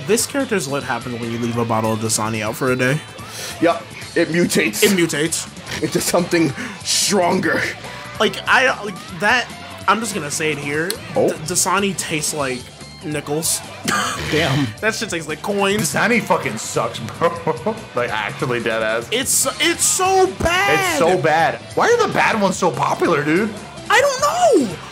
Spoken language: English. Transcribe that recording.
This character's what happens when you leave a bottle of Dasani out for a day. Yup, it mutates. It mutates into something stronger. Like that. I'm just gonna say it here. Oh. Dasani tastes like nickels. Damn. That shit tastes like coins. Dasani fucking sucks, bro. Like, actually dead ass. It's so bad. It's so bad. Why are the bad ones so popular, dude? I don't know.